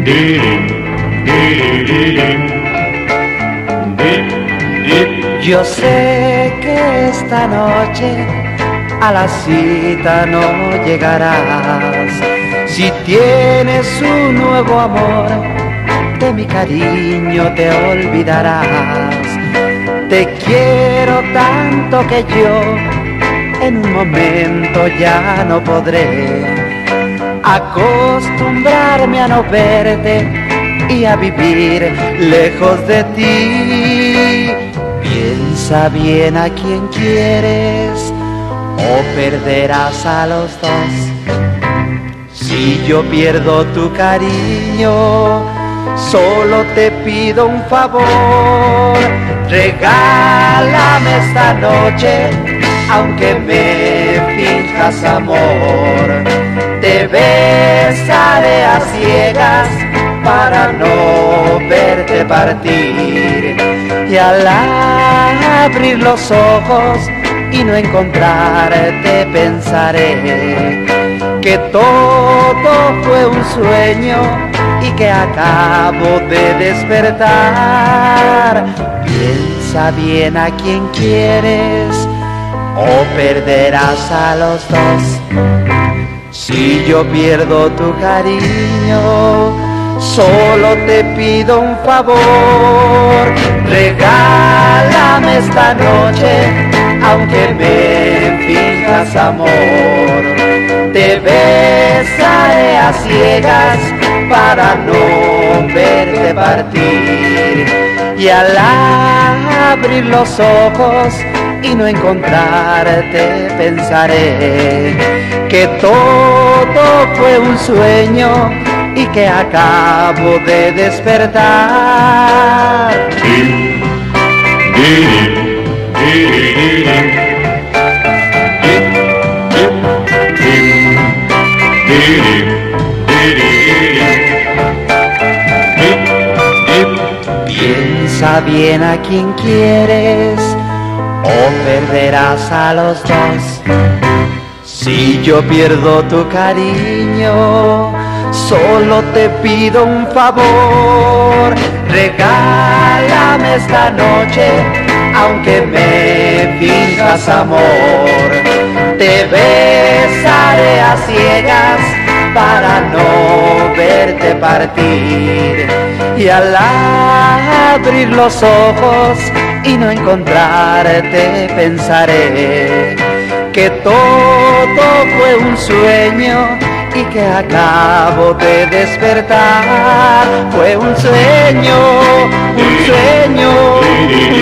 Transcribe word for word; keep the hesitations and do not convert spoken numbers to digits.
Yo sé que esta noche a la cita no llegarás. Si tienes un nuevo amor, de mi cariño te olvidarás. Te quiero tanto que yo en un momento ya no podré acostumbrarme a no verte y a vivir lejos de ti. Piensa bien a quien quieres o perderás a los dos. Si yo pierdo tu cariño, solo te pido un favor. Regálame esta noche, aunque me finjas amor. Te besaré a ciegas para no verte partir. Y al abrir los ojos y no encontrarte, pensaré que todo fue un sueño y que acabo de despertar. Piensa bien a quien quieres o perderás a los dos. Si yo pierdo tu cariño, solo te pido un favor. Regálame esta noche, aunque me finjas amor. Te besaré a ciegas para no verte partir. Y al abrir los ojos y no encontrarte, pensaré que todo fue un sueño y que acabo de despertar. Piensa bien a quien quieres o perderás a los dos. Si yo pierdo tu cariño, solo te pido un favor. Regálame esta noche, aunque me finjas amor. Te besaré a ciegas para no verte partir. Y al abrir los ojos y no encontrarte, pensaré que todo fue un sueño y que acabo de despertar. Fue un sueño, un sueño,